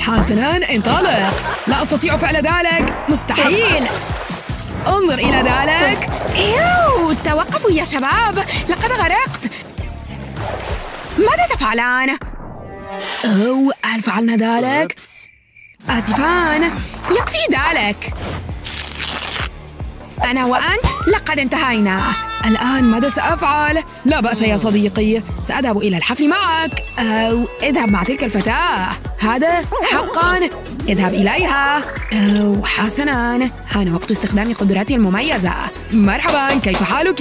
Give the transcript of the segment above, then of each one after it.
حسناً، انطلق. لا أستطيع فعل ذلك، مستحيل. انظر إلى ذلك. إيوه، توقفوا يا شباب، لقد غرقت. ماذا تفعلان؟ هل فعلنا ذلك؟ آسفان، يكفي ذلك. أنا وأنت لقد انتهينا. الآن ماذا سأفعل؟ لا بأس يا صديقي، سأذهب إلى الحفل معك. أو اذهب مع تلك الفتاة. هذا حقاً، اذهب إليها. أو حسناً، حان وقت استخدام قدراتي المميزة. مرحباً، كيف حالك؟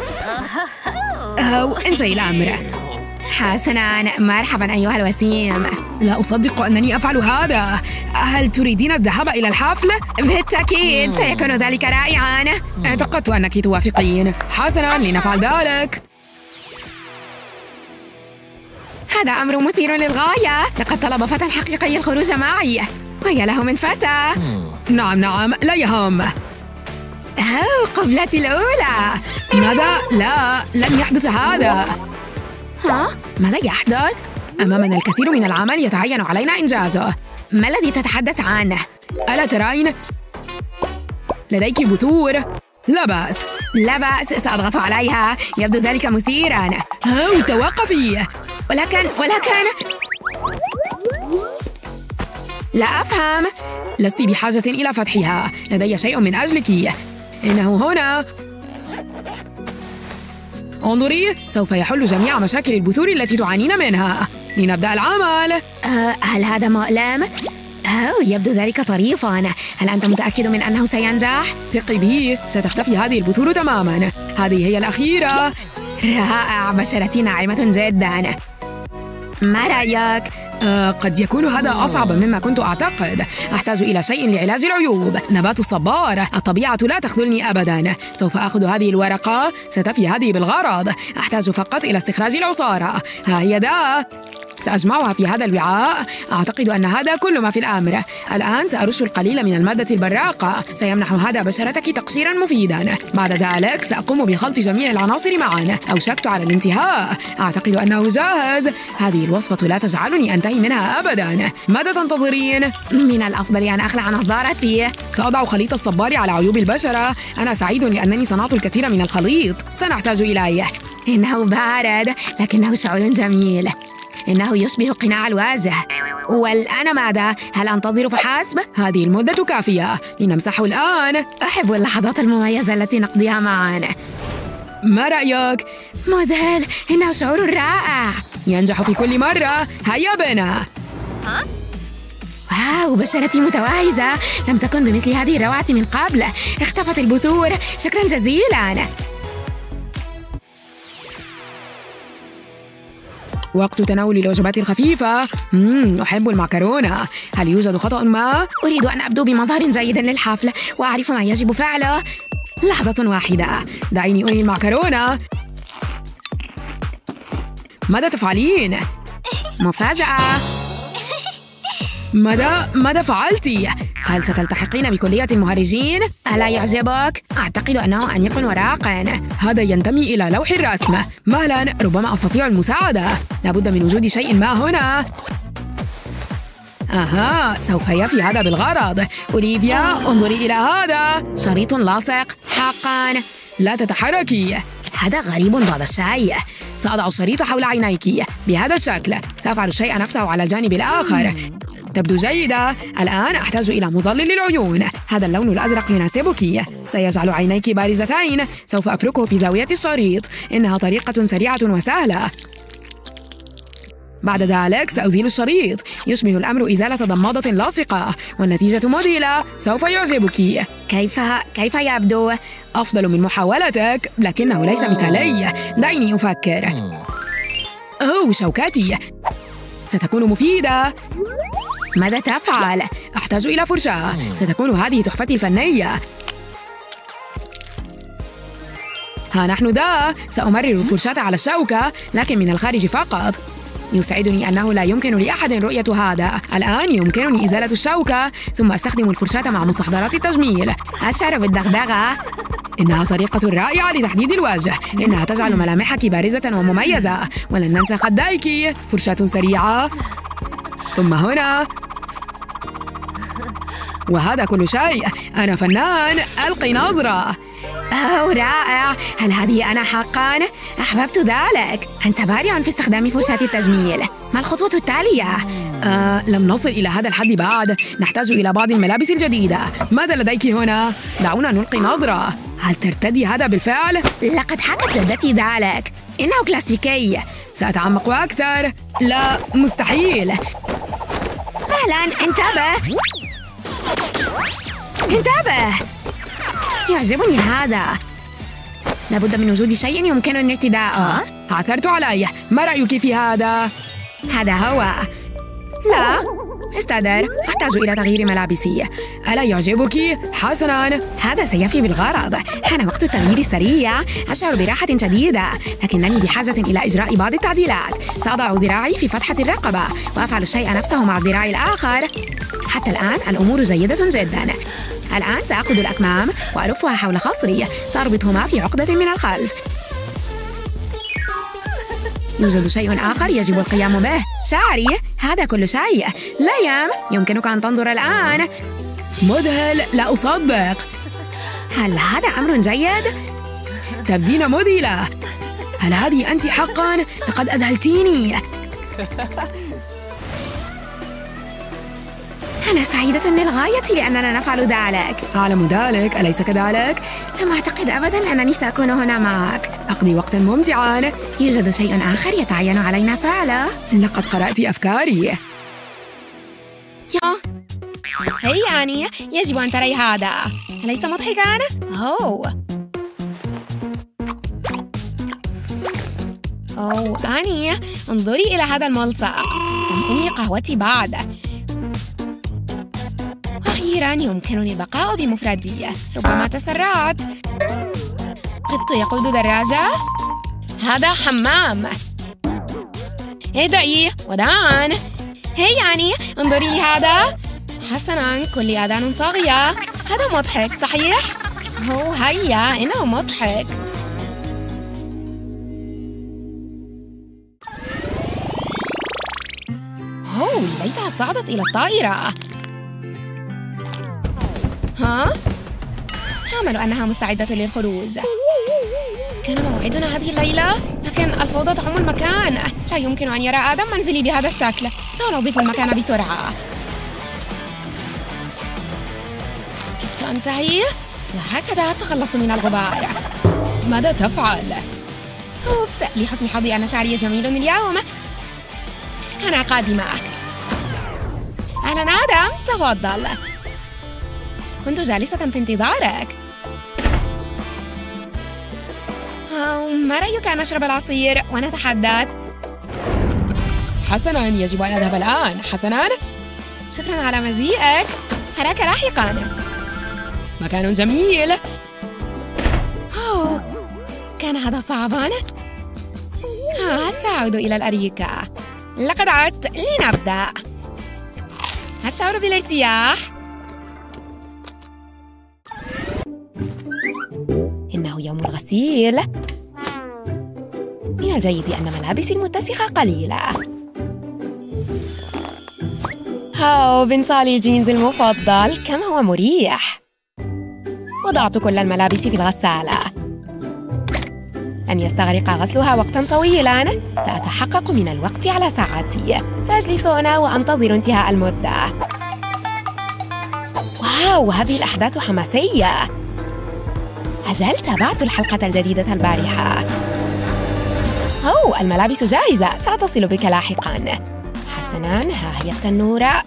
أو انسي الأمر. حسناً، مرحباً أيها الوسيم. لا أصدق أنني أفعل هذا. هل تريدين الذهاب إلى الحفل؟ بالتأكيد، سيكون ذلك رائعاً. اعتقدت أنك توافقين. حسناً، لنفعل ذلك. هذا أمر مثير للغاية. لقد طلب فتى حقيقي الخروج معي، ويا له من فتى. نعم، لا يهم. قبلتي الأولى. ماذا؟ لا، لن يحدث هذا. ماذا يحدث؟ أمامنا الكثير من العمل يتعين علينا إنجازه. ما الذي تتحدث عنه؟ ألا ترين؟ لديك بثور. لا بأس. لا بأس، سأضغط عليها. يبدو ذلك مثيراً. توقفي. ولكن لا أفهم. لست بحاجة إلى فتحها، لدي شيء من أجلك. إنه هنا. انظري، سوف يحل جميع مشاكل البثور التي تعانين منها. لنبدأ العمل. هل هذا مؤلم؟ يبدو ذلك طريفاً. هل أنت متأكد من أنه سينجح؟ ثقي بي، ستختفي هذه البثور تماماً. هذه هي الأخيرة. رائع، بشرتي ناعمة جداً. ما رأيك؟ قد يكون هذا أصعب مما كنت أعتقد. أحتاج إلى شيء لعلاج العيوب. نبات الصبار. الطبيعة لا تخذلني أبداً. سوف أخذ هذه الورقة، ستفي هذه بالغرض. أحتاج فقط إلى استخراج العصارة. ها هي ذا. سأجمعها في هذا الوعاء. أعتقد أن هذا كل ما في الأمر. الآن سأرش القليل من المادة البراقة. سيمنح هذا بشرتك تقشيراً مفيداً. بعد ذلك سأقوم بخلط جميع العناصر معاً. أوشكت على الانتهاء. أعتقد أنه جاهز. هذه الوصفة لا تجعلني أنتهي منها أبداً. ماذا تنتظرين؟ من الأفضل أن أخلع نظارتي. سأضع خليط الصبار على عيوب البشرة. أنا سعيد لأنني صنعت الكثير من الخليط. سنحتاج إليه. إنه بارد، لكنه شعور جميل. إنه يشبه قناع الوجه. والآن ماذا؟ هل أنتظر فحسب؟ هذه المدة كافية. لنمسحه الآن. أحب اللحظات المميزة التي نقضيها معاً. ما رأيك؟ مذهل، إنه شعور رائع. ينجح في كل مرة. هيا بنا. واو، بشرتي متوهجة. لم تكن بمثل هذه الروعة من قبل. اختفت البثور. شكراً جزيلاً. وقت تناول الوجبات الخفيفة. أحب المعكرونة. هل يوجد خطأ ما؟ أريد أن أبدو بمظهر جيد للحفل، وأعرف ما يجب فعله. لحظة واحدة، دعيني أنهي المعكرونة. ماذا تفعلين؟ مفاجأة. ماذا فعلتِ؟ هل ستلتحقين بكلية المهرجين؟ ألا يعجبك؟ أعتقد أنه أنيق وراق. هذا ينتمي إلى لوح الرسم. مهلاً، ربما أستطيع المساعدة. لابد من وجود شيء ما هنا. سوف يفي هذا بالغرض. أوليفيا، انظري إلى هذا. شريط لاصق. حقاً. لا تتحركي. هذا غريب بعض الشيء. سأضع الشريط حول عينيك بهذا الشكل. سأفعل الشيء نفسه على الجانب الآخر. تبدو جيدة. الآن أحتاج إلى مظلل للعيون. هذا اللون الأزرق يناسبك. سيجعل عينيك بارزتين. سوف أفركه في زاوية الشريط. إنها طريقة سريعة وسهلة. بعد ذلك سأزيل الشريط. يشبه الأمر إزالة ضمادة لاصقة، والنتيجة مذهلة. سوف يعجبك. كيف يبدو؟ أفضل من محاولتك، لكنه ليس مثالي. دعيني أفكر. شوكاتي ستكون مفيدة. ماذا تفعل؟ أحتاج إلى فرشاة. ستكون هذه تحفتي الفنية. ها نحن ذا. سأمرر الفرشاة على الشوكة، لكن من الخارج فقط. يسعدني أنه لا يمكن لأحد رؤية هذا. الآن يمكنني إزالة الشوكة، ثم أستخدم الفرشاة مع مستحضرات التجميل. أشعر بالدغدغة. إنها طريقة رائعة لتحديد الوجه. إنها تجعل ملامحك بارزة ومميزة. ولن ننسى خديك. فرشاة سريعة. ثم هنا. وهذا كل شيء. أنا فنان، ألقي نظرة. أوه رائع، هل هذه أنا حقاً؟ أحببت ذلك. أنت بارع في استخدام فرشاة التجميل. ما الخطوة التالية؟ لم نصل إلى هذا الحد بعد. نحتاج إلى بعض الملابس الجديدة. ماذا لديك هنا؟ دعونا نلقي نظرة. هل ترتدي هذا بالفعل؟ لقد حكت جدتي ذلك. إنه كلاسيكي. سأتعمق أكثر. لا، مستحيل. مهلاً، انتبه. انتبه. يعجبني هذا. لابد من وجود شيء يمكنني ارتداءه. عثرت عليه. ما رأيك في هذا؟ هذا هو. لا، استدر. أحتاج إلى تغيير ملابسي. ألا يعجبك؟ حسناً. هذا سيفي بالغرض. حان وقت التغيير السريع. أشعر براحة شديدة، لكنني بحاجة إلى إجراء بعض التعديلات. سأضع ذراعي في فتحة الرقبة وأفعل الشيء نفسه مع الذراع الآخر. حتى الآن الأمور جيدة جداً. الآن سأخذ الأكمام وألفها حول خصري. سأربطهما في عقدة من الخلف. يوجد شيء آخر يجب القيام به. شعري. هذا كل شيء. ليام، يمكنك أن تنظر الآن. مذهل، لا أصدق. هل هذا أمر جيد؟ تبدين مذهلة. هل هذه أنت حقاً؟ لقد أذهلتيني. أنا سعيدة للغاية لأننا نفعل ذلك. أعلم ذلك، أليس كذلك؟ لم أعتقد أبداً أنني سأكون هنا معك. أقضي وقتاً ممتعاً. يوجد شيء آخر يتعين علينا فعله. لقد قرأت أفكاري. هي آني، يجب أن تري هذا. أليس مضحكاً؟ أوه آني، انظري إلى هذا الملصق. لم أنهي قهوتي بعد. أخيراً يمكنني البقاء بمفردية. ربما تسرعت. قط يقود دراجة. هذا حمام. اهدئي وداعاً. هي آني، انظري لهذا. حسناً، كل آذان صاغية. هذا مضحك صحيح؟ هيا، إنه مضحك. ليتها صعدت إلى الطائرة. آمل أنها مستعدة للخروج. كان موعدنا هذه الليلة، لكن الفوضى تعم المكان. لا يمكن أن يرى آدم منزلي بهذا الشكل. سأنظف المكان بسرعة. كدت أنتهي، وهكذا تخلصت من الغبار. ماذا تفعل؟ أوبس، لحسن حظي أن شعري جميل اليوم. أنا قادمة. أهلاً آدم، تفضل. كنت جالسة في انتظارك. ما رأيك أن نشرب العصير ونتحدث؟ حسناً، يجب أن أذهب الآن. حسناً. شكراً على مجيئك. أراك لاحقاً. مكان جميل. كان هذا صعباً؟ سأعود إلى الأريكة. لقد عدت، لنبدأ. أشعر بالارتياح. إنه يوم الغسيل. من الجيد أن ملابسي المتسخة قليلة. بنطالي الجينز المفضل، كم هو مريح. وضعت كل الملابس في الغسالة. لن يستغرق غسلها وقتاً طويلاً. سأتحقق من الوقت على ساعتي. سأجلس هنا وأنتظر انتهاء المدة. واو، هذه الأحداث حماسية. أجل، تابعت الحلقة الجديدة البارحة. الملابس جاهزة. سأتصل بك لاحقاً. حسناً، ها هي التنورة.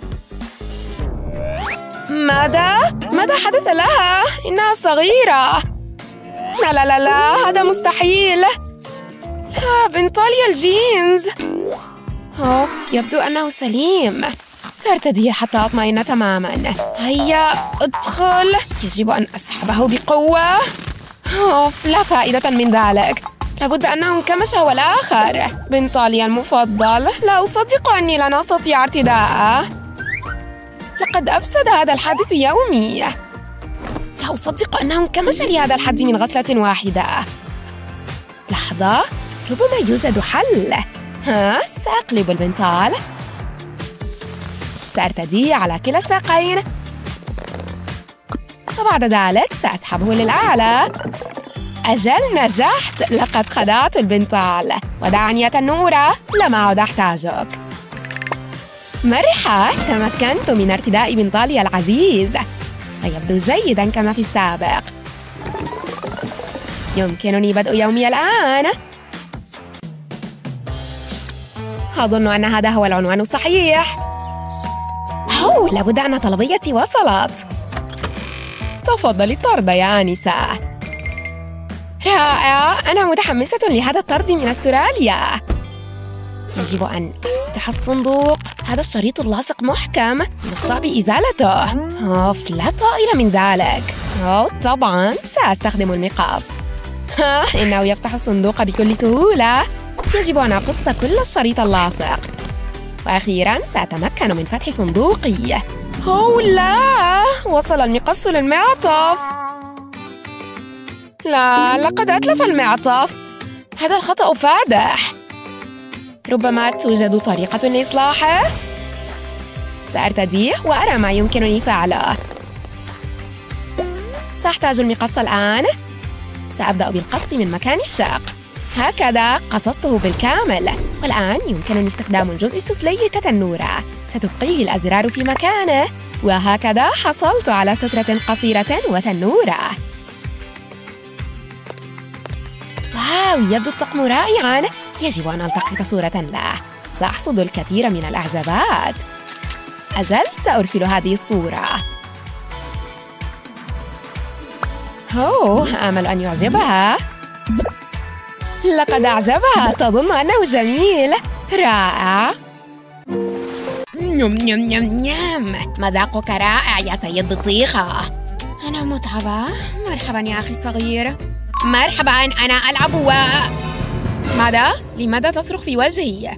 ماذا حدث لها؟ إنها صغيرة. لا، هذا مستحيل. بنطالي الجينز. يبدو أنه سليم. سأرتديه حتى أطمئن تماماً. هيا ادخل. يجب أن أسحبه بقوة. لا فائدة من ذلك. لابد أنه انكمش هو الآخر. بنطالي المفضل. لا أصدق أني لن أستطيع ارتداءه. لقد أفسد هذا الحادث يومي. لا أصدق أنه انكمش لهذا الحد من غسلة واحدة. لحظة، ربما يوجد حل. سأقلب البنطال. سأرتديه على كلا الساقين. وبعد ذلك سأسحبه للأعلى. أجل نجحت، لقد خدعت البنطال. ودعني يا تنورة، لم أعد أحتاجك. مرحى، تمكنت من ارتداء بنطالي العزيز. يبدو جيداً كما في السابق. يمكنني بدء يومي الآن. أظن أن هذا هو العنوان الصحيح. لابد أن طلبيتي وصلت. تفضلي الطرد يا آنسة. رائع، أنا متحمسة لهذا الطرد من أستراليا. يجب أن أفتح الصندوق. هذا الشريط اللاصق محكم، من الصعب إزالته. لا طائل من ذلك. طبعاً سأستخدم المقص. إنه يفتح الصندوق بكل سهولة. يجب أن أقص كل الشريط اللاصق. وأخيراً سأتمكن من فتح صندوقي. لا، وصل المقص للمعطف. لا، لقد أتلف المعطف. هذا الخطأ فادح. ربما توجد طريقة لإصلاحه. سأرتديه وأرى ما يمكنني فعله. سأحتاج المقص الآن. سأبدأ بالقص من مكان الشق. هكذا قصصته بالكامل. والآن يمكنني استخدام الجزء السفلي كتنورة. ستبقيه الأزرار في مكانه. وهكذا حصلت على سترة قصيرة وتنورة. واو، يبدو الطقم رائعاً. يجب أن ألتقط صورة له. سأحصد الكثير من الإعجابات. أجل، سأرسل هذه الصورة. آمل أن يعجبها. لقد أعجبها، تظن أنه جميل. رائع. مذاقك رائع يا سيد بطيخة. أنا متعبة. مرحبا يا أخي الصغير. مرحبا، أنا ألعب ماذا؟ لماذا تصرخ في وجهي؟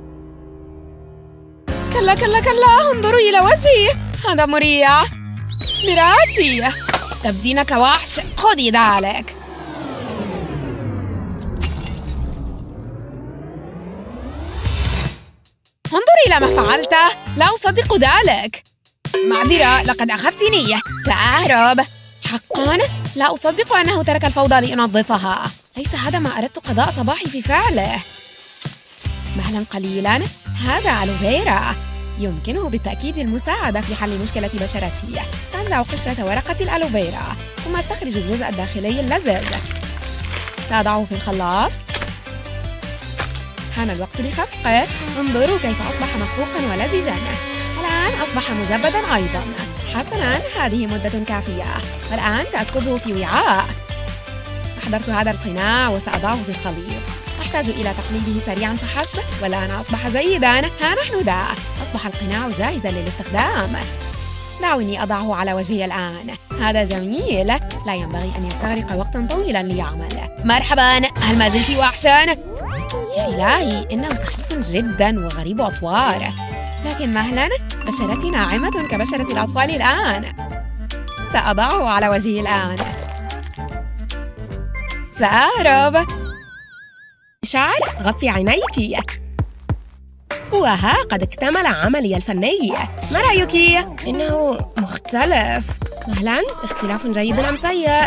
كلا كلا كلا، انظروا إلى وجهي، هذا مريع. مراتي، تبدين كوحش، خذي ذلك. انظر إلى ما فعلته، لا أصدق ذلك. معذرة، لقد أخفتني، سأهرب. حقاً؟ لا أصدق أنه ترك الفوضى لأنظفها. ليس هذا ما أردت قضاء صباحي في فعله. مهلاً قليلاً، هذا ألوفيرا. يمكنه بالتأكيد المساعدة في حل مشكلة بشرتي. سأنزع قشرة ورقة الألوفيرا ثم أستخرج الجزء الداخلي اللزج. سأضعه في الخلاط. حان الوقت لخفقه. انظروا كيف أصبح مخفوقاً ولزجاً. الآن أصبح مزبداً أيضاً. حسناً، هذه مدة كافية. والآن سأسكبه في وعاء. أحضرت هذا القناع وسأضعه في الخليط. أحتاج إلى تقليبه سريعاً فحسب. والآن أصبح جيداً. ها نحن ذا. أصبح القناع جاهزاً للاستخدام. دعوني أضعه على وجهي الآن. هذا جميل. لا ينبغي أن يستغرق وقتاً طويلاً ليعمل. مرحباً، هل ما زلت وحشاً؟ يا إلهي، إنه سخيف جداً وغريب أطوار. لكن مهلاً، بشرتي ناعمة كبشرة الأطفال الآن. سأضعه على وجهي الآن. سأهرب. شعر، غطي عينيك. وها قد اكتمل عملي الفني. ما رأيك؟ إنه مختلف. مهلاً، اختلاف جيد أم سيء؟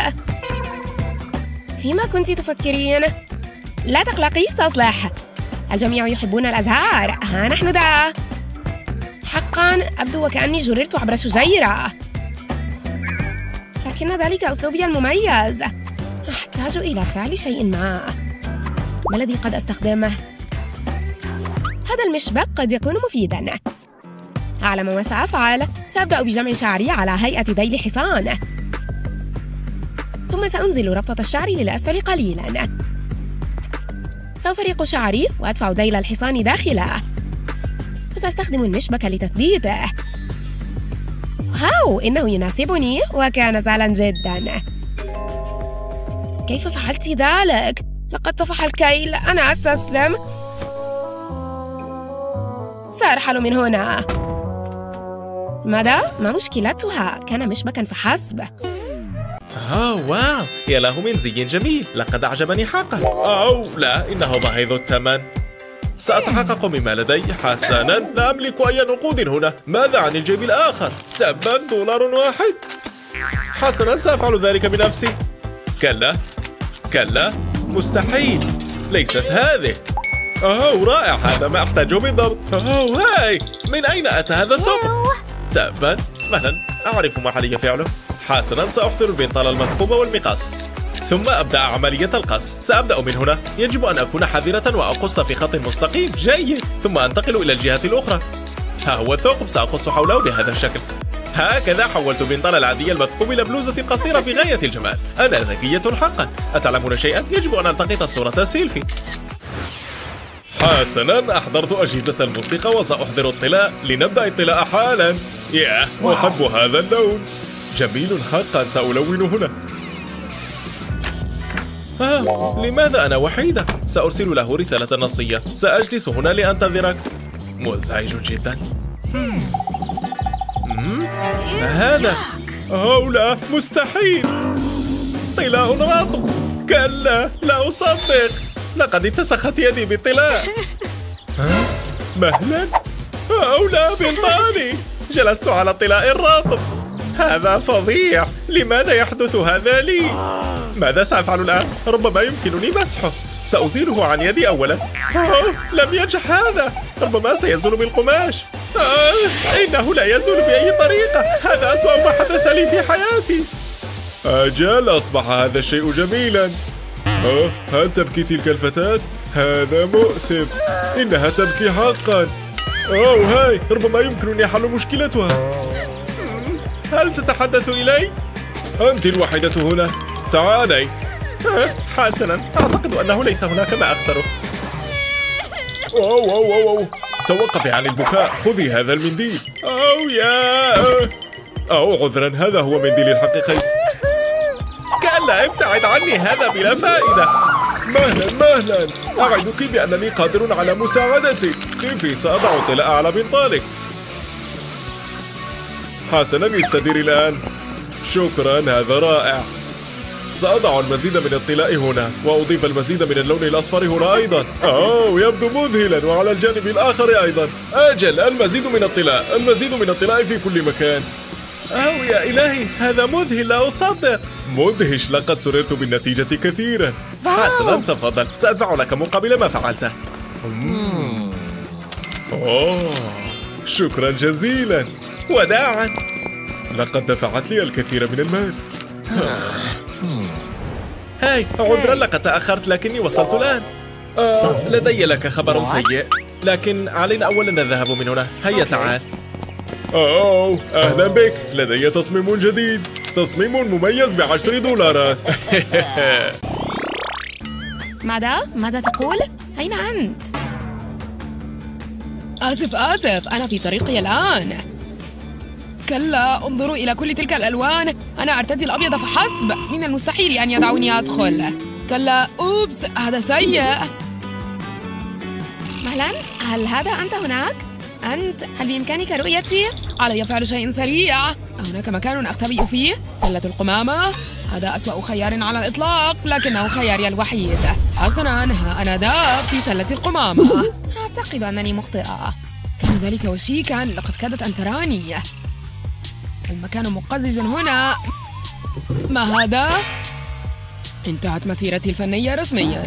فيما كنت تفكرين؟ لا تقلقي، سأصلح. الجميع يحبون الأزهار. ها نحن ذا. حقاً، أبدو وكأني جررت عبر شجيرة. لكن ذلك أسلوبي المميز. أحتاج إلى فعل شيء ما. ما الذي قد أستخدمه؟ هذا المشبك قد يكون مفيداً. أعلم ما سأفعل. سأبدأ بجمع شعري على هيئة ذيل حصان. ثم سأنزل ربطة الشعر للأسفل قليلاً. سأفرق شعري وأدفع ذيل الحصان داخله. وسأستخدم المشبك لتثبيته. واو، إنه يناسبني وكان سهلاً جداً. كيف فعلت ذلك؟ لقد طفح الكيل. أنا أستسلم. سأرحل من هنا. ماذا؟ ما مشكلتها؟ كان مشبكاً فحسب. واو، يا له من زي جميل. لقد أعجبني حقا. لا، إنه باهظ الثمن. سأتحقق مما لدي. حسناً، لا أملك أي نقود هنا. ماذا عن الجيب الآخر؟ تباً $1. حسنا، سأفعل ذلك بنفسي. كلا كلا، مستحيل، ليست هذه. رائع، هذا ما أحتاجه بالضبط. هاي، من أين أتى هذا الثقب؟ تبا، مهلا، أعرف ما علي فعله. حسنا، سأحضر البنطال المثقوب والمقص، ثم أبدأ عملية القص. سأبدأ من هنا، يجب أن أكون حذرة وأقص في خط مستقيم. جيد، ثم أنتقل إلى الجهة الأخرى. ها هو الثقب، سأقص حوله بهذا الشكل. هكذا حولت البنطال العادي المثقوب إلى بلوزة قصيرة في غاية الجمال. أنا ذكية حقا. أتعلمون شيئا؟ يجب أن ألتقط صورة سيلفي. حسنا، أحضرت أجهزة الموسيقى وسأحضر الطلاء. لنبدأ الطلاء حالا. ياه، أحب هذا اللون، جميل حقا. سألون هنا. لماذا أنا وحيدة؟ سأرسل له رسالة نصية. سأجلس هنا لأنتظرك. مزعج جدا. ما هذا؟ لا، مستحيل. طلاء رطب. كلا، لا أصدق، لقد اتسخت يدي بالطلاء. مهلا. لا، بنطالي، جلست على الطلاء الرطب. هذا فظيع. لماذا يحدث هذا لي؟ ماذا سأفعل الآن؟ ربما يمكنني مسحه. سأزيله عن يدي أولا. لم ينجح هذا. ربما سيزول بالقماش. إنه لا يزول بأي طريقة. هذا أسوأ ما حدث لي في حياتي. أجل، أصبح هذا الشيء جميلا. هل تبكي تلك الفتاة؟ هذا مؤسف. إنها تبكي حقا. هاي، ربما يمكنني حل مشكلتها. هل تتحدث إلي؟ أنت الوحيدة هنا. تعالي. حسنا، أعتقد أنه ليس هناك ما أخسره. توقفي عن البكاء. خذي هذا المنديل. عذرا، هذا هو منديلي الحقيقي. كلا، ابتعد عني، هذا بلا فائدة. مهلا، أعدك بأنني قادر على مساعدتك. كيف سأضع الطلاء على بنطالك؟ حسنا، استديري الآن. شكرا، هذا رائع. سأضع المزيد من الطلاء هنا، وأضيف المزيد من اللون الأصفر هنا أيضا. يبدو مذهلا، وعلى الجانب الآخر أيضا. أجل، المزيد من الطلاء، المزيد من الطلاء في كل مكان. يا إلهي، هذا مذهل، لا أصدق. مدهش، لقد سررت بالنتيجة كثيرا. حسنا، تفضل، سأدفع لك مقابل ما فعلته. شكرا جزيلا. وداعا، لقد دفعت لي الكثير من المال. هاي، عذرا، لقد تأخرت، لكني وصلت الآن. لدي لك خبر سيء، لكن علينا أولا الذهاب من هنا. هيا تعال. أهلا بك، لدي تصميم جديد، تصميم مميز ب$10. ماذا تقول؟ أين أنت؟ آسف، أنا في طريقي الآن. كلا، انظروا إلى كل تلك الألوان. أنا أرتدي الأبيض فحسب. من المستحيل أن يدعوني أدخل. كلا، أوبس، هذا سيء. مهلا، هل هذا أنت هناك؟ هل بإمكانك رؤيتي؟ علي فعل شيء سريع. هناك مكان أختبئ فيه؟ سلة القمامة. هذا أسوأ خيار على الإطلاق، لكنه خياري الوحيد. حسنا، ها أنا ذا في سلة القمامة. أعتقد أنني مخطئة. كان ذلك وشيكا، لقد كادت أن تراني. المكان مقزز هنا. ما هذا؟ انتهت مسيرتي الفنية رسميا.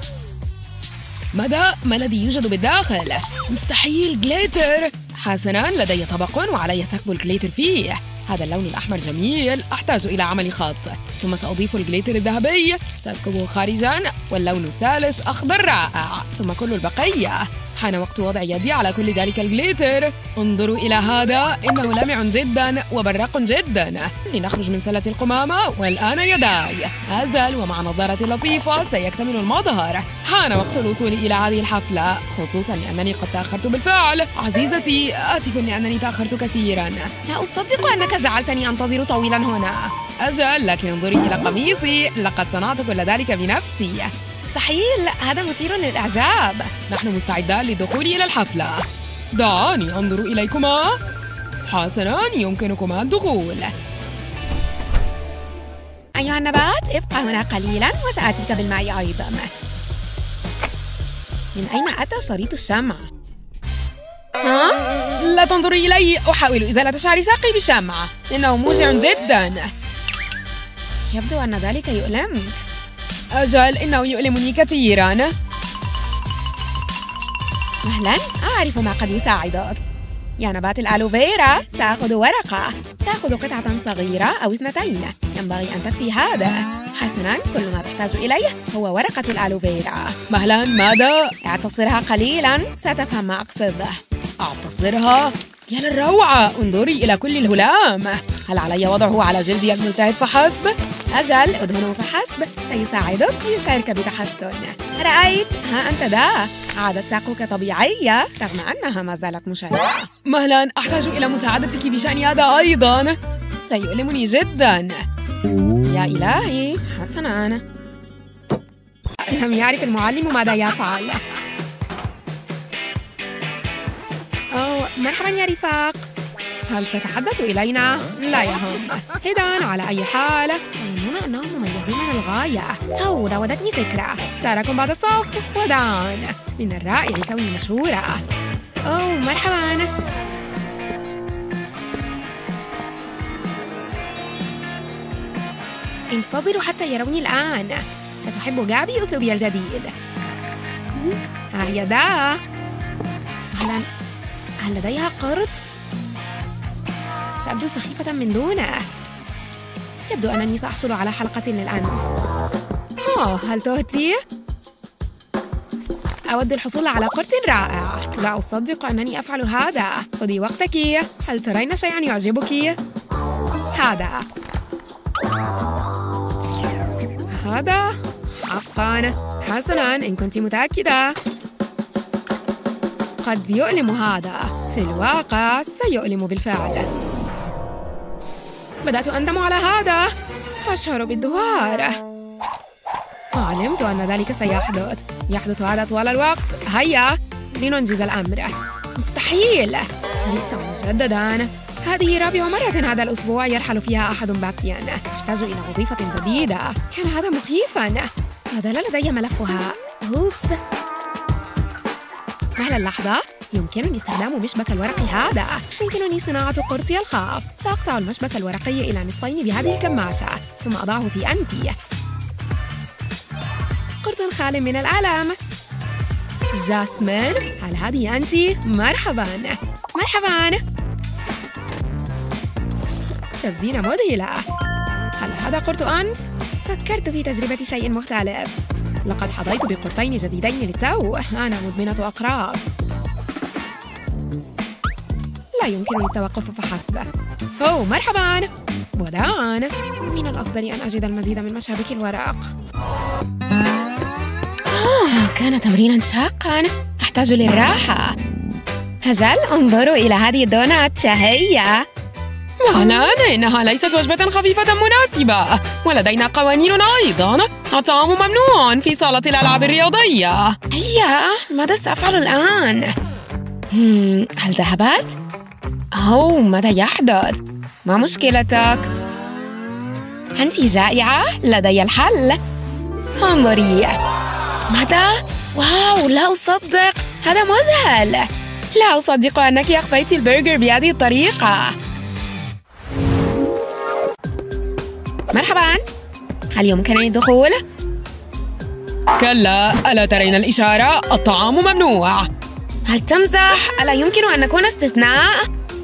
ما الذي يوجد بالداخل؟ مستحيل، جليتر. حسنا، لدي طبق وعلي سكب الجليتر فيه. هذا اللون الأحمر جميل، أحتاج إلى عمل خط، ثم سأضيف الجليتر الذهبي، سأسكبه خارجا، واللون الثالث أخضر رائع، ثم كل البقية. حان وقت وضع يدي على كل ذلك الجليتر. انظروا إلى هذا، إنه لامع جدا وبراق جدا. لنخرج من سلة القمامة، والآن يداي. أجل، ومع نظارة لطيفة سيكتمل المظهر. حان وقت الوصول إلى هذه الحفلة، خصوصا لأنني قد تأخرت بالفعل. عزيزتي، آسف لأنني تأخرت كثيرا. لا أصدق أنك جعلتني أنتظر طويلا هنا. أجل، لكن انظري إلى قميصي، لقد صنعت كل ذلك بنفسي. مستحيل، هذا مثير للإعجاب. نحن مستعدان للدخول إلى الحفلة. دعاني أنظر إليكما. حسناً، يمكنكما الدخول. أيها النبات، ابقى هنا قليلاً وسآتيك بالماء أيضاً. من أين أتى شريط الشمع؟ ها؟ لا تنظري إلي، أحاول إزالة شعر ساقي بالشمعة، إنه موجع جداً. يبدو أن ذلك يؤلمك. أجل، إنه يؤلمني كثيراً. مهلاً، أعرف ما قد يساعدك. يا نبات الألوفيرا، سأخذ ورقة. سأخذ قطعة صغيرة أو 2. ينبغي أن تكفي هذا. حسناً، كل ما تحتاج إليه هو ورقة الألوفيرا. مهلاً، ماذا؟ اعتصرها قليلاً، ستفهم ما أقصده. أعتصرها؟ يا للروعة، انظري إلى كل الهلام. هل علي وضعه على جلدي الملتهب فحسب؟ أجل، أدهنه فحسب، سيساعدك ويشعرك بتحسن. رأيت؟ ها أنت ذا، عادت ساقك طبيعية رغم أنها ما زالت مشعرة. مهلاً، أحتاج إلى مساعدتك بشأن هذا أيضاً، سيؤلمني جداً. يا إلهي، حسناً. لم يعرف المعلم ماذا يفعل. أوه، مرحباً يا رفاق. هل تتحدث إلينا؟ لا يهم. إذن على أي حال، يظنون أنهم مميزون للغاية. أو راودتني فكرة، سأراكم بعد الصف. وداعاً. من الرائع كوني مشهورة. أوه، مرحباً. انتظروا حتى يروني الآن. ستحب جابي أسلوبي الجديد. ها هي ذا. هل لديها قرط؟ سأبدو سخيفة من دونه. يبدو أنني سأحصل على حلقة للأنف. هل تهتي؟ أود الحصول على قرط رائع. لا أصدق أنني أفعل هذا. خذي وقتك. هل ترين شيئاً يعجبك؟ هذا حقاً. حسناً، إن كنت متأكدة. قد يؤلم هذا. في الواقع سيؤلم بالفعل. بدأت أندم على هذا. أشعر بالدوار. علمت أن ذلك سيحدث. يحدث هذا طوال الوقت. هيا لننجز الأمر. مستحيل. ليس مجدداً. هذه رابع مرة هذا الأسبوع يرحل فيها أحد باكياً. أحتاج إلى وظيفة جديدة. كان هذا مخيفاً. هذا لا لدي ملفها. أوبس. مهلا لحظة. يمكنني استخدام مشبك الورق هذا. يمكنني صناعة قرصي الخاص. سأقطع المشبك الورقي إلى نصفين بهذه الكماشة، ثم أضعه في أنفي. قرص خال من الألم. جاسمين، هل هذه أنت؟ مرحباً. تبدين مذهلة. هل هذا قرط أنف؟ فكرت في تجربة شيء مختلف. لقد حظيت بقرطين جديدين للتو. أنا مدمنة أقراط. لا يمكنني التوقف فحسب. أوه، مرحباً. وداعاً. من الأفضل أن أجد المزيد من مشابك الورق. كان تمريناً شاقاً. أحتاج للراحة. أجل، انظروا إلى هذه الدونات شهية. مهلاً، إنها ليست وجبة خفيفة مناسبة، ولدينا قوانين أيضاً. الطعام ممنوع في صالة الألعاب الرياضية. هيا، ماذا سأفعل الآن؟ هل ذهبت؟ أوه، ماذا يحدث؟ ما مشكلتك؟ أنت جائعة؟ لدي الحل. انظري. ماذا؟ واو، لا أصدق. هذا مذهل. لا أصدق أنك أخفيت البرجر بهذه الطريقة. مرحباً. هل يمكنني الدخول؟ كلا، ألا ترين الإشارة؟ الطعام ممنوع. هل تمزح؟ ألا يمكن أن نكون استثناء؟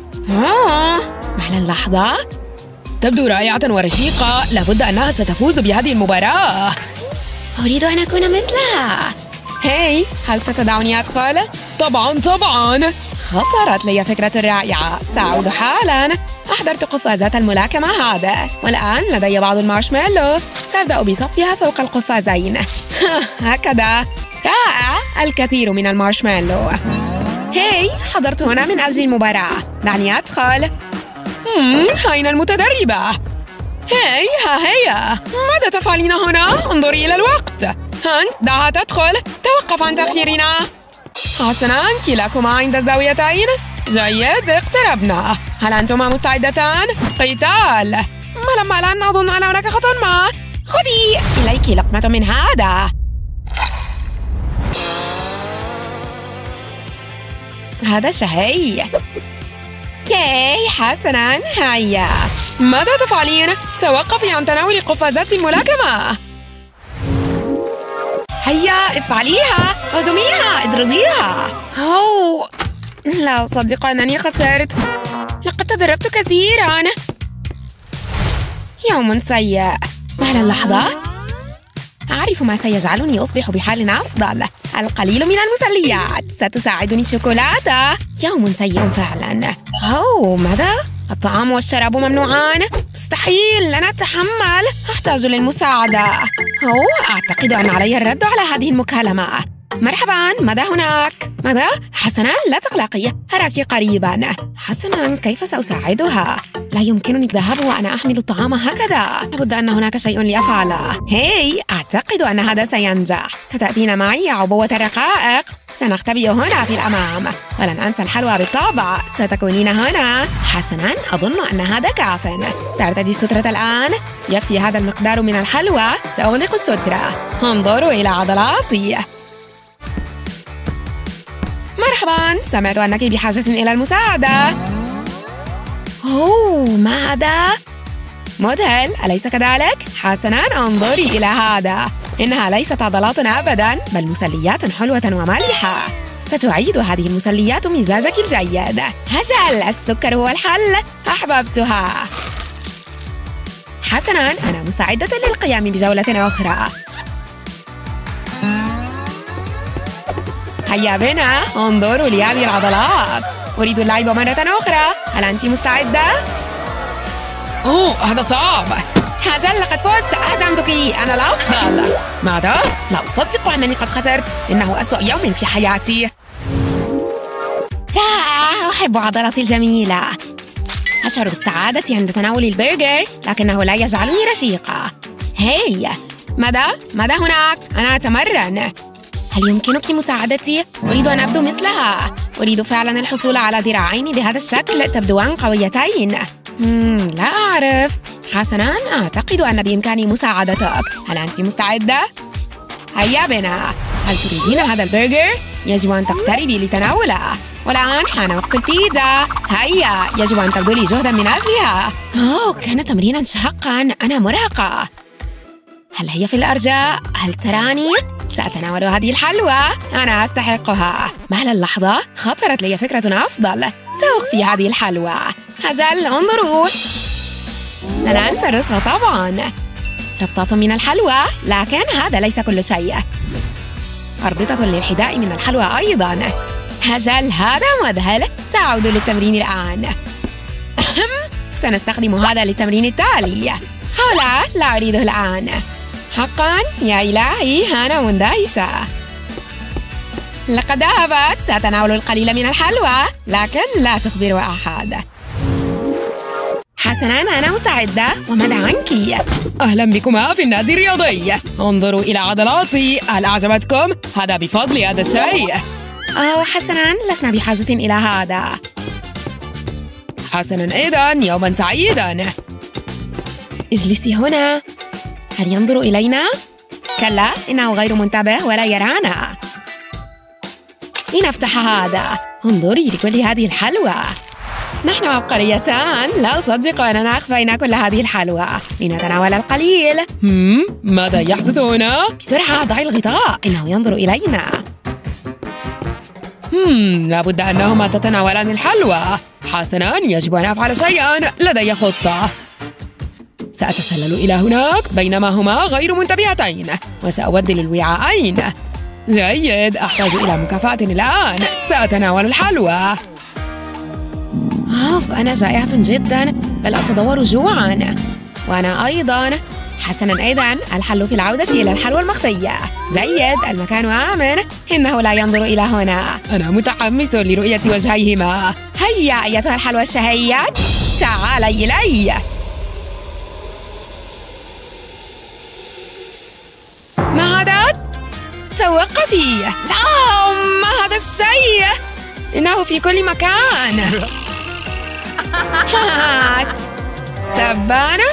مهلا لحظة. تبدو رائعة ورشيقة. لابد أنها ستفوز بهذه المباراة. أريد أن أكون مثلها. هاي، هل ستدعني أدخل؟ طبعاً. خطرت لي فكرة رائعة. سأعود حالاً. أحضرت قفازات الملاكمة هذا، والآن لدي بعض المارشميلو. سأبدأ بصفها فوق القفازين. هكذا. رائع، الكثير من المارشميلو. هاي، حضرت هنا من أجل المباراة. دعني أدخل. أين المتدربة؟ هاي، ها هي. ماذا تفعلين هنا؟ انظري إلى الوقت. أنت دعها تدخل. توقف عن تأخيرنا. حسناً، كلاكما عند الزاويتين. جيد، اقتربنا. هل أنتما مستعدتان؟ قتال. ما الآن أظن أن هناك خطأ ما. خذي إليك لقمة من هذا. هذا شهي. كي حسناً، هيا. ماذا تفعلين؟ توقفي عن تناول قفازات الملاكمة. هيا افعليها، اهزميها، اضربيها. أوه، لا أصدق أنني خسرت. لقد تدربت كثيراً. يوم سيء. مهلا لحظة. أعرف ما سيجعلني أصبح بحال أفضل. القليل من المسليات ستساعدني الشوكولاتة. يوم سيء فعلا. أوه، ماذا؟ الطعام والشراب ممنوعان؟ مستحيل، لن أتحمل. أحتاج للمساعدة. أوه، أعتقد أن علي الرد على هذه المكالمة. مرحبا، ماذا هناك؟ ماذا؟ حسناً، لا تقلقي، أراك قريباً. حسناً، كيف سأساعدها؟ لا يمكنني الذهاب وأنا أحمل الطعام هكذا. لابد أن هناك شيء لأفعله. هاي، أعتقد أن هذا سينجح. ستأتين معي يا عبوة الرقائق. سنختبئ هنا في الأمام، ولن أنسى الحلوى بالطبع. ستكونين هنا. حسناً، أظن أن هذا كافٍ. سأرتدي السترة الآن. يكفي هذا المقدار من الحلوى. سأغلق السترة. انظروا إلى عضلاتي. مرحباً، سمعت أنك بحاجة إلى المساعدة. أوه، ماذا؟ مذهل، أليس كذلك؟ حسناً، انظري إلى هذا. إنها ليست عضلات أبداً، بل مسليات حلوة ومالحة. ستعيد هذه المسليات مزاجك الجيد. هجل، السكر هو الحل. أحببتها. حسناً، أنا مستعدة للقيام بجولة أخرى. هيا بنا، انظروا لهذه العضلات. أريد اللعب مرة أخرى. هل أنت مستعدة؟ أوه، هذا صعب. هاجل، لقد فزت. أهزمتك، أنا الأفضل. ماذا؟ لا أصدق أنني قد خسرت. إنه أسوأ يوم في حياتي. لا، أحب عضلاتي الجميلة. أشعر بالسعادة عند تناول البرجر، لكنه لا يجعلني رشيقة. هاي، ماذا هناك؟ أنا أتمرن. هل يمكنك مساعدتي؟ أريد أن أبدو مثلها. أريد فعلا الحصول على ذراعين بهذا الشكل تبدوان قويتين. لا أعرف. حسناً، أعتقد أن بإمكاني مساعدتك. هل أنت مستعدة؟ هيا بنا. هل تريدين هذا البرجر؟ يجب أن تقتربي لتناوله. والآن حان وقت البيتزا. هيا، يجب أن تبذلي جهدا من أجلها. أوه، كان تمرينا شاقا. أنا مرهقة. هل هي في الأرجاء؟ هل تراني؟ سأتناول هذه الحلوى. أنا أستحقها. مهلا لحظة، خطرت لي فكرة أفضل. سأخفي هذه الحلوى. هجل، انظروا. لن أنسى الرسغ طبعا. ربطات من الحلوى، لكن هذا ليس كل شيء. أربطة للحذاء من الحلوى أيضا. هجل، هذا مذهل. سأعود للتمرين الآن. سنستخدم هذا للتمرين التالي. لا أريده الآن. حقاً؟ يا إلهي، أنا مندهشة. لقد ذهبت. سأتناول القليل من الحلوى، لكن لا تخبر أحد. حسناً، أنا مستعدة. وماذا عنك؟ أهلا بكما في النادي الرياضي. انظروا إلى عضلاتي. هل أعجبتكم؟ هذا بفضل هذا الشيء. أوه، حسناً، لسنا بحاجة إلى هذا. حسناً، إذن يوماً سعيداً. اجلسي هنا. هل ينظر إلينا؟ كلا، إنه غير منتبه ولا يرانا. لنفتح هذا. انظري لكل هذه الحلوى. نحن عبقريتان. لا أصدق أننا أخفينا كل هذه الحلوى. لنتناول القليل. ماذا يحدث هنا؟ بسرعة، ضعي الغطاء. إنه ينظر إلينا. لابد أنهما تتناولان الحلوى. حسناً، يجب أن أفعل شيئاً. لدي خطة. سأتسلل إلى هناك بينما هما غير منتبهتين، وسأبدل الوعاءين. جيد، أحتاج إلى مكافأة الآن. سأتناول الحلوى. أنا جائعة جدا، بل أتذوق جوعا. وأنا أيضا. حسناً، إذن الحل في العودة إلى الحلوى المخفية. جيد، المكان آمن. إنه لا ينظر إلى هنا. أنا متحمس لرؤية وجهيهما. هيا أيتها الحلوى الشهية، تعالي إلي. ما هذا؟ توقفي. لا، ما هذا الشيء؟ إنه في كل مكان. تبانة؟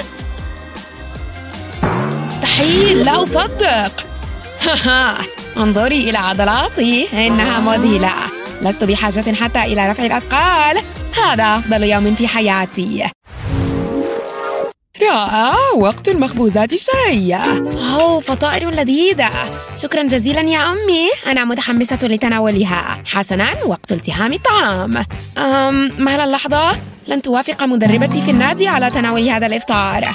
مستحيل، لا أصدق. انظري إلى عضلاتي، إنها مذهلة. لست بحاجة حتى إلى رفع الأثقال. هذا أفضل يوم في حياتي. رائع، وقت المخبوزات الشهية. فطائر لذيذة. شكرا جزيلا يا أمي، أنا متحمسة لتناولها. حسنا، وقت التهام الطعام. مهلا لحظة، لن توافق مدربتي في النادي على تناول هذا الإفطار.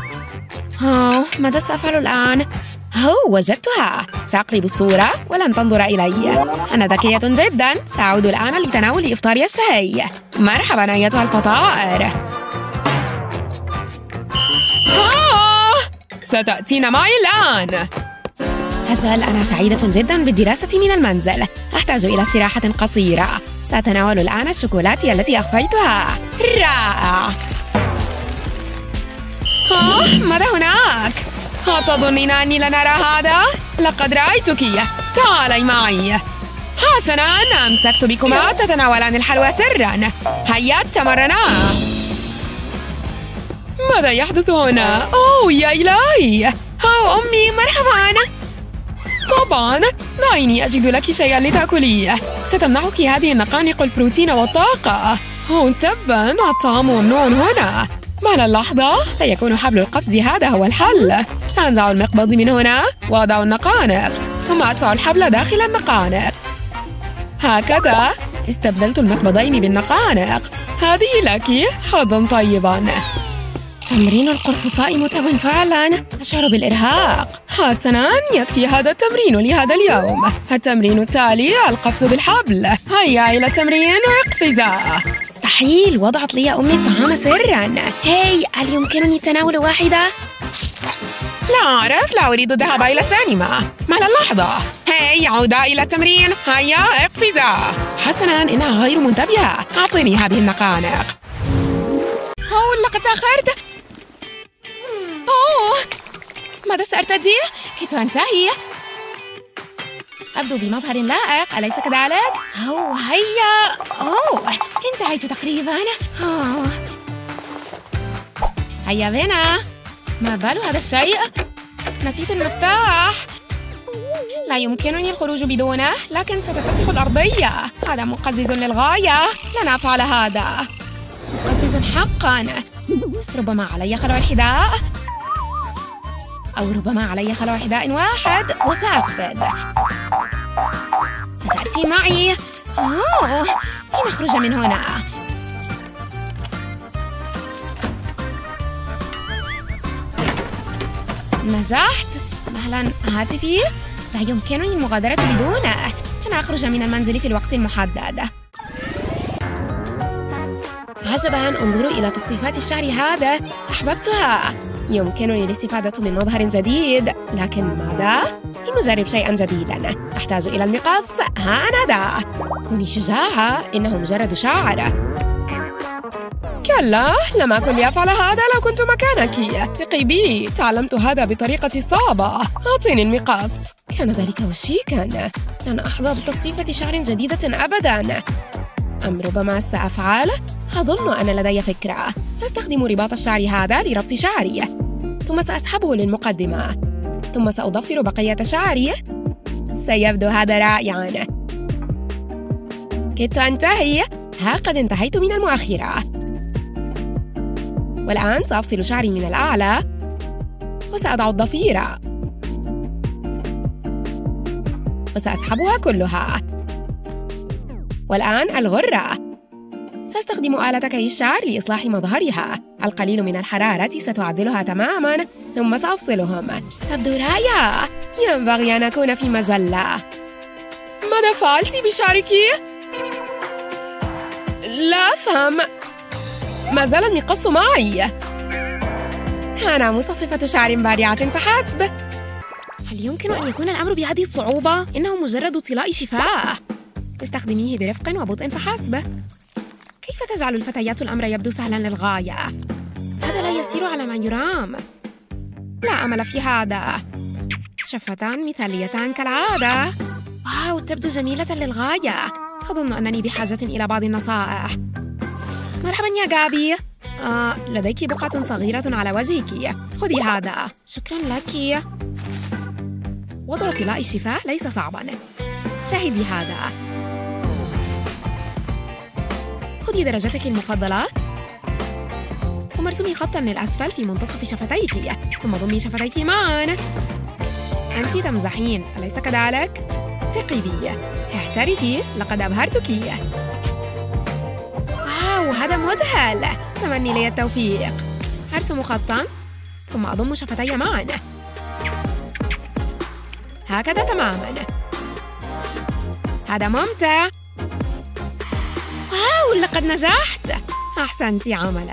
ماذا سأفعل الآن؟ وجدتها. سأقلب الصورة ولن تنظر إلي. أنا ذكية جدا. سأعود الآن لتناول إفطاري الشهي. مرحبا أيتها الفطائر. ستأتين معي الآن. أجل، أنا سعيدة جدا بالدراسة من المنزل. أحتاج إلى استراحة قصيرة. سأتناول الآن الشوكولاتة التي أخفيتها. رائع. ماذا هناك؟ أتظنين أني لن أرى هذا؟ لقد رأيتك. تعالي معي. حسناً، أمسكت بكما تتناولان الحلوى سراً. هيا تمرنا. ماذا يحدث هنا؟ يا إلهي. أمي، مرحباً. طبعاً، دعيني أجد لك شيئاً لتأكليه. ستمنحك هذه النقانق البروتين والطاقة. تباً، الطعام ممنوع هنا. مهلا لحظة، سيكون حبل القفز هذا هو الحل. سأنزع المقبض من هنا وأضع النقانق، ثم أدفع الحبل داخل النقانق. هكذا استبدلت المقبضين بالنقانق. هذه لك، حظاً طيباً. تمرين القرفصاء متعب فعلاً. أشعر بالإرهاق. حسناً، يكفي هذا التمرين لهذا اليوم. التمرين التالي القفز بالحبل. هيا إلى التمرين واقفزا. مستحيل، وضعت لي أمي الطعام سراً. هل يمكنني تناول واحدة؟ لا أعرف، لا أريد الذهاب إلى السينما. مهلا لحظة. عودا إلى التمرين. هيا اقفزا. حسناً، إنها غير منتبهة. أعطيني هذه النقانق. لقد تأخرت. ماذا سأرتدي؟ كنت أنتهي. أبدو بمظهر لائق، أليس كذلك؟ هيا. انتهيت تقريباً. هيا بنا. ما بال هذا الشيء؟ نسيت المفتاح. لا يمكنني الخروج بدونه، لكن ستتسخ الأرضية. هذا مقزز للغاية. لن أفعل هذا. مقزز حقاً. ربما علي خلع الحذاء، أو ربما علي خلع حذاء واحد وسأقفز. ستأتي معي. لنخرج من هنا. نجحت. مهلا هاتفي. لا يمكنني المغادرة بدونه. لن أخرج من المنزل في الوقت المحدد. عجباً، انظروا إلى تصفيفات الشعر هذا. أحببتها. يمكنني الاستفادة من مظهر جديد، لكن ماذا؟ لنجرب شيئاً جديداً. أحتاج إلى المقص. ها أنا ذا. كوني شجاعة، إنه مجرد شعر. كلا، لم أكن لأفعل هذا لو كنت مكانك. ثقي بي، تعلمت هذا بطريقة صعبة. أعطيني المقص. كان ذلك وشيكاً. لن أحظى بتصفيفة شعر جديدة أبداً. أم ربما سأفعل؟ أظن أن لدي فكرة. سأستخدم رباط الشعر هذا لربط شعري، ثم سأسحبه للمقدمة، ثم سأضفر بقية شعري. سيبدو هذا رائعاً. كدت أنتهي. قد انتهيت من المؤخرة. والآن سأفصل شعري من الأعلى وسأضع الضفيرة وسأسحبها كلها. والآن الغرة. سأستخدم آلة كي الشعر لإصلاح مظهرها. القليل من الحرارة ستعدلها تماماً، ثم سأفصلهم. تبدو رائعة. ينبغي أن أكون في مجلة. ماذا فعلت بشعرك؟ لا أفهم. ما زال المقص معي. أنا مصففة شعر بارعة فحسب. هل يمكن أن يكون الأمر بهذه الصعوبة؟ إنه مجرد طلاء شفاه. تستخدميه برفق وبطء فحسب. كيف تجعل الفتيات الأمر يبدو سهلاً للغاية؟ هذا لا يسير على ما يرام. لا أمل في هذا. شفتان مثاليتان كالعادة. واو، تبدو جميلة للغاية. أظن أنني بحاجة إلى بعض النصائح. مرحباً يا غابي. لديك بقعة صغيرة على وجهك. خذي هذا. شكراً لك. وضع طلاء الشفاه ليس صعباً. شاهدي هذا. خذي درجتك المفضلة ثم ارسمي خطاً للأسفل في منتصف شفتيك ثم ضمي شفتيك معاً. أنتِ تمزحين، أليس كذلك؟ ثقي بي، اعترفي، لقد أبهرتك. واو، هذا مذهل، أتمنى لي التوفيق. أرسم خطاً ثم أضم شفتي معاً هكذا تماماً. هذا ممتع. واو، لقد نجحت. أحسنتِ عملاً.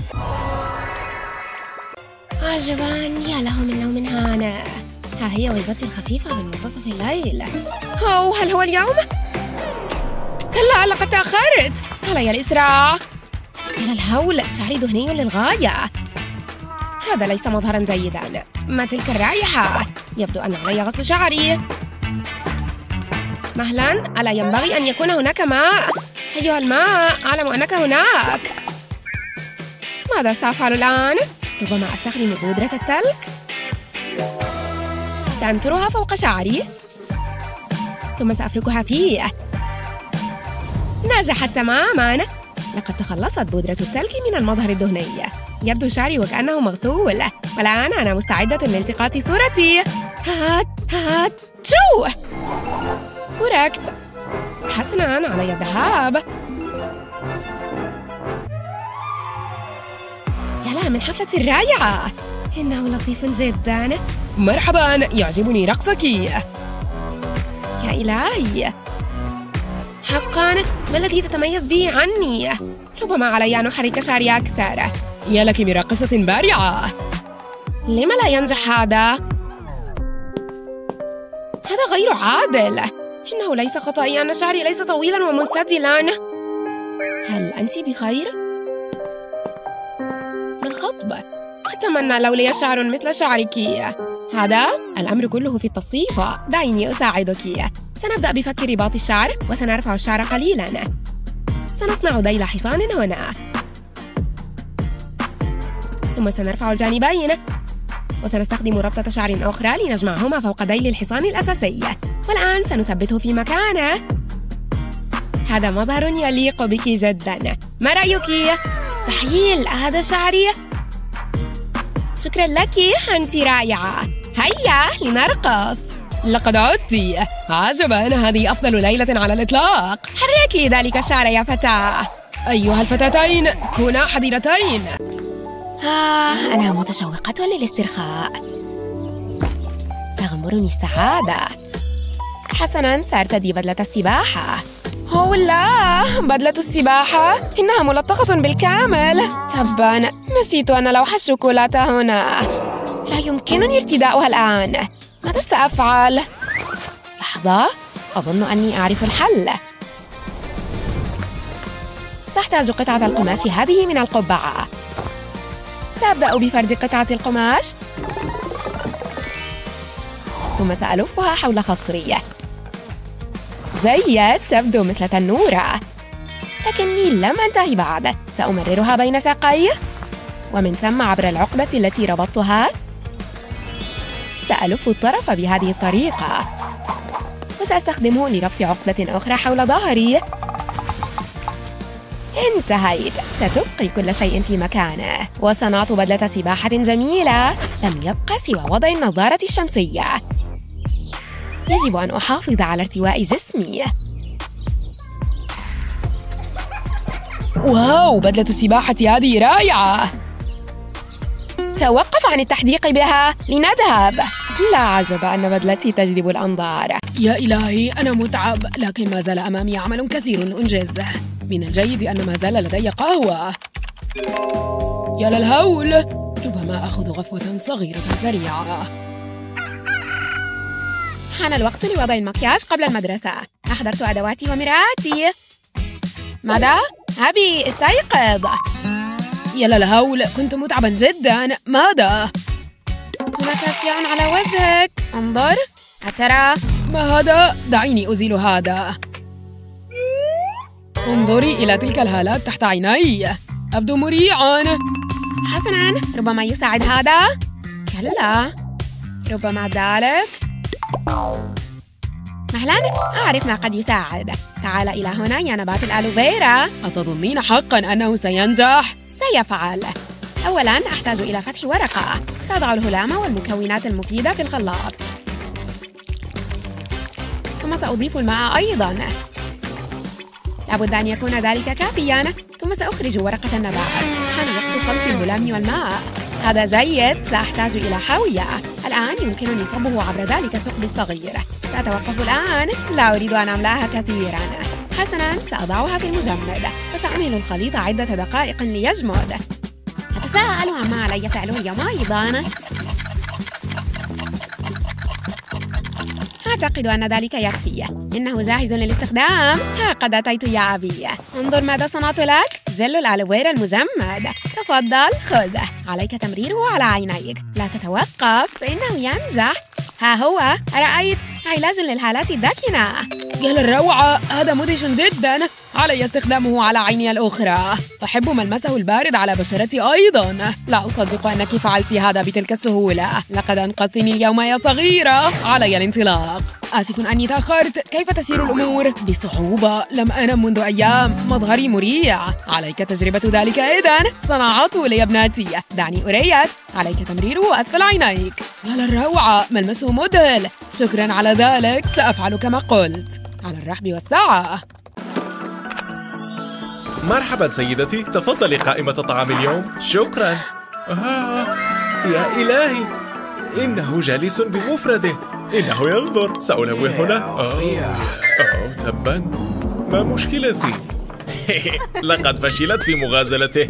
عجباً، يا له من نوم هانئ. ها هي وجبتي الخفيفة من منتصف الليل. هل هو اليوم؟ كلا، لقد تأخرت. علي الإسراع. يا للهول، شعري دهني للغاية. هذا ليس مظهراً جيداً. ما تلك الرائحة؟ يبدو أن علي غسل شعري. مهلاً، ألا ينبغي أن يكون هناك ماء؟ أيها الماء، أعلم أنك هناك. ماذا سأفعل الآن؟ ربما أستخدم بودرة التلك. سأنثرها فوق شعري ثم سأفركها فيه. نجحت تماماً. لقد تخلصت بودرة التلك من المظهر الدهني. يبدو شعري وكأنه مغسول. والآن أنا مستعدة لالتقاط صورتي. شو؟ وركت. حسناً، علي الذهاب. يا لا من حفلة رائعة. إنه لطيف جداً. مرحباً، يعجبني رقصك. يا إلهي، حقاً ما الذي تتميز به عني؟ ربما علي أن أحرك شعري أكثر. يا لك من راقصة بارعة. لما لا ينجح هذا؟ هذا غير عادل. إنه ليس خطأي أن شعري ليس طويلاً ومنسدلاً. هل أنت بخير؟ من خطبة. أتمنى لو لي شعر مثل شعرك. هذا الأمر كله في التصفيفة. دعيني أساعدك. سنبدأ بفك رباط الشعر وسنرفع الشعر قليلاً. سنصنع ذيل حصان هنا ثم سنرفع الجانبين وسنستخدم ربطة شعر أخرى لنجمعهما فوق ذيل الحصان الأساسي. والآن سنثبته في مكانه. هذا مظهر يليق بك جداً. ما رأيك؟ مستحيل، هذا شعري. شكراً لك، أنت رائعة. هيا لنرقص. لقد عدت. عجباً، هذه أفضل ليلة على الإطلاق. حركي ذلك الشعر يا فتاة. أيها الفتاتين، كونا حذرتين. أنا متشوقة للاسترخاء. تغمرني السعادة. حسناً، سأرتدي بدلة السباحة. لا، بدلة السباحة إنها ملطخة بالكامل. تباً، نسيت أن لوح الشوكولاتة هنا. لا يمكنني ارتداؤها الآن. ماذا سأفعل؟ لحظة، أظن أني أعرف الحل. سأحتاج قطعة القماش هذه من القبعة. سأبدأ بفرد قطعة القماش ثم سألفها حول خصري. جيد، تبدو مثل تنورة. لكني لم أنتهي بعد. سأمررها بين ساقي ومن ثم عبر العقدة التي ربطتها. سألف الطرف بهذه الطريقة وسأستخدمه لربط عقدة أخرى حول ظهري. انتهيت. ستبقي كل شيء في مكانه. وصنعت بدلة سباحة جميلة. لم يبقى سوى وضع النظارة الشمسية. يجب أن أحافظ على ارتواء جسمي. واو، بدلة السباحة هذه رائعة. توقف عن التحديق بها، لنذهب. لا عجب أن بدلتي تجذب الأنظار. يا إلهي، أنا متعب، لكن ما زال أمامي عمل كثير أنجزه. من الجيد أن ما زال لدي قهوة. يا للهول، ربما أخذ غفوة صغيرة سريعة. حان الوقت لوضع المكياج قبل المدرسة. أحضرت أدواتي ومرآتي. ماذا؟ أبي استيقظ. يا للهول، كنت متعبا جدا. ماذا؟ هناك أشياء على وجهك. انظر. أترى؟ ما هذا؟ دعيني أزيل هذا. انظري إلى تلك الهالات تحت عيني. أبدو مريعا. حسناً، ربما يساعد هذا. كلا، ربما ذلك. مهلاً، أعرف ما قد يساعد. تعال إلى هنا يا نبات الألوفيرا. أتظنين حقاً أنه سينجح؟ سيفعل. أولاً أحتاج إلى فتح ورقة. سأضع الهلام والمكونات المفيدة في الخلاط، ثم سأضيف الماء أيضاً. لابد أن يكون ذلك كافياً. ثم سأخرج ورقة النبات. حان وقت خلط الهلام والماء. هذا جيد. سأحتاج إلى حاوية. الآن يمكنني صبه عبر ذلك الثقب الصغير. سأتوقف الآن. لا أريد أن أملاها كثيراً. حسناً، سأضعها في المجمد وسأمهل الخليط عدة دقائق ليجمد. أتساءل عما علي فعله اليوم أيضاً. أعتقد أن ذلك يكفي. إنه جاهز للاستخدام. ها قد أتيت يا أبي. انظر ماذا صنعت لك. جل الألوفيرا المجمد. تفضل خذه. عليك تمريره على عينيك. لا تتوقف. إنه ينجح. ها هو. أرأيت؟ علاج للهالات الداكنة. يا للروعة، هذا مدهش جداً. علي استخدامه على عيني الأخرى. أحب ملمسه البارد على بشرتي أيضاً. لا أصدق أنك فعلت هذا بتلك السهولة. لقد أنقذتني اليوم يا صغيرة. علي الانطلاق. آسف أني تأخرت. كيف تسير الأمور؟ بصعوبة. لم أنم منذ أيام. مظهري مريع. عليك تجربة ذلك إذن. صنعته لي ابنتي. دعني أريك. عليك تمريره أسفل عينيك. يا للروعة، ملمسه مذهل. شكراً على ذلك. سأفعل كما قلت. على الرحب والسعة. مرحبا سيدتي، تفضلي قائمة طعام اليوم. شكرا. يا إلهي، إنه جالس بمفرده. إنه ينظر. سألوح هنا. تبا، ما مشكلتي؟ لقد فشلت في مغازلته.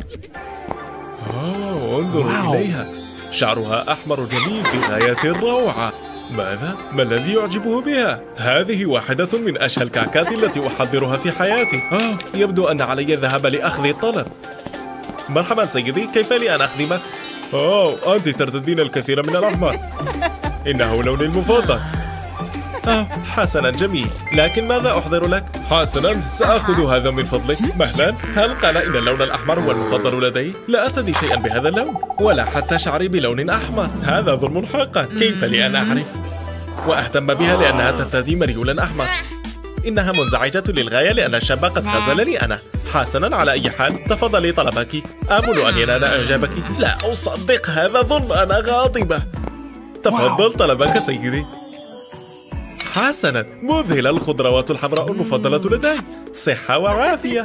انظروا إليها. شعرها أحمر جميل في غاية الروعة. ماذا؟ ما الذي يعجبه بها؟ هذه واحدة من أشهى الكعكات التي أحضرها في حياتي. يبدو أن علي الذهاب لأخذ الطلب. مرحبا سيدي، كيف لي أن أخدمك؟ أنت ترتدين الكثير من الأحمر. إنه لوني المفضل. حسنا، جميل. لكن ماذا أحضر لك؟ حسنا، سأخذ هذا من فضلك. مهلا. هل قال إن اللون الأحمر هو المفضل لدي؟ لا أرتدي شيئا بهذا اللون، ولا حتى شعري بلون أحمر. هذا ظلم حقا. كيف لي أن أعرف وأهتم بها لأنها ترتدي مريولا أحمر؟ إنها منزعجة للغاية لأن الشاب قد خذلني أنا. حسنا، على أي حال تفضلي طلبك. آمل أن ينال إعجابك. لا أصدق هذا ظلم. أنا غاضبة. تفضل طلبك سيدي. حسنا، مذهلة. الخضروات الحمراء المفضلة لدي. صحة وعافية.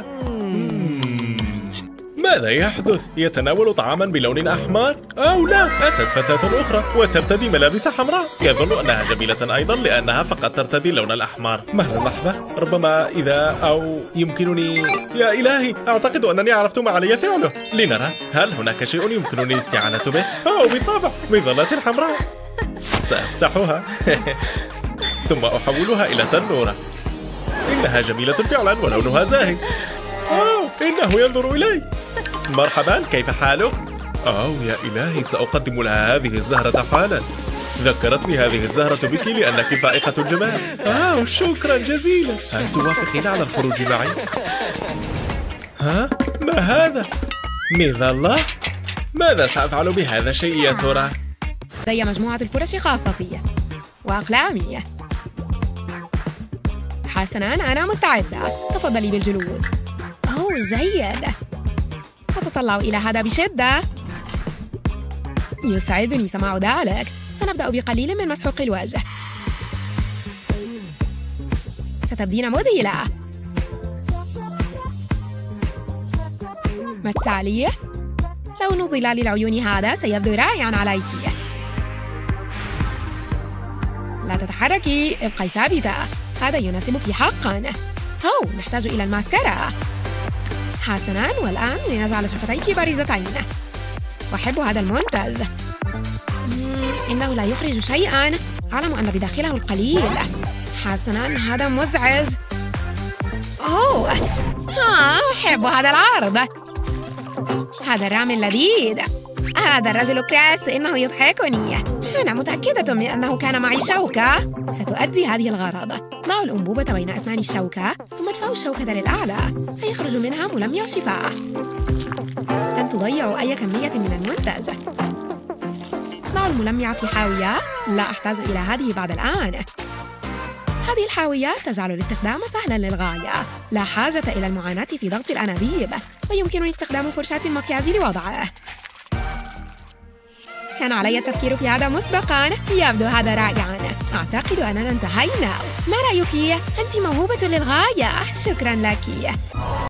ماذا يحدث؟ يتناول طعاما بلون أحمر؟ أو لا، أتت فتاة أخرى وترتدي ملابس حمراء. يظن أنها جميلة أيضا لأنها فقط ترتدي اللون الأحمر. مهلا، لحظة. ربما إذا أو يمكنني. يا إلهي، أعتقد أنني عرفت ما علي فعله. لنرى، هل هناك شيء يمكنني الاستعانة به؟ بالطبع، مظلات حمراء. سأفتحها. ثم أحولها إلى تنورة. إنها جميلة فعلا ولونها زاهي. إنه ينظر إلي. مرحبا، كيف حالك؟ يا إلهي، سأقدم لها هذه الزهرة حالا. ذكرتني هذه الزهرة بك لأنك فائقة الجمال. شكرا جزيلا. هل توافقين على الخروج معي؟ ما هذا؟ مظلة؟ ماذا سأفعل بهذا الشيء يا ترى؟ لدي مجموعة الفرش خاصتي وأقلامي. حسناً، أنا مستعدة. تفضلي بالجلوس. جيد. أتطلع إلى هذا بشدة. يسعدني سماع ذلك. سنبدأ بقليل من مسحوق الوجه. ستبدين مذهلة. ما التالي؟ لون ظلال العيون هذا سيبدو رائعاً عليك. لا تتحركي، ابقي ثابتة. هذا يناسبك حقاً. نحتاج إلى الماسكارا. حسناً، والآن لنجعل شفتيك بارزتين. أحب هذا المنتج. إنه لا يخرج شيئاً. أعلم أن بداخله القليل. حسناً، هذا مزعج. أحب هذا العرض. هذا الرامن لذيذ. هذا الرجل كراس، إنه يضحكني. أنا متأكدة من أنه كان معي شوكة. ستؤدي هذه الغرض. ضع الأنبوبة بين أسنان الشوكة، ثم ادفعوا الشوكة للأعلى. سيخرج منها ملمع شفاء. لن تضيعوا أي كمية من المنتج. ضعوا الملمع في حاوية. لا أحتاج إلى هذه بعد الآن. هذه الحاويات تجعل الاستخدام سهلا للغاية. لا حاجة إلى المعاناة في ضغط الأنابيب، ويمكنني استخدام فرشاة المكياج لوضعه. كان علي التفكير في هذا مسبقا. يبدو هذا رائعا. أعتقد أننا انتهينا. ما رأيك؟ أنت موهوبة للغاية. شكرا لك.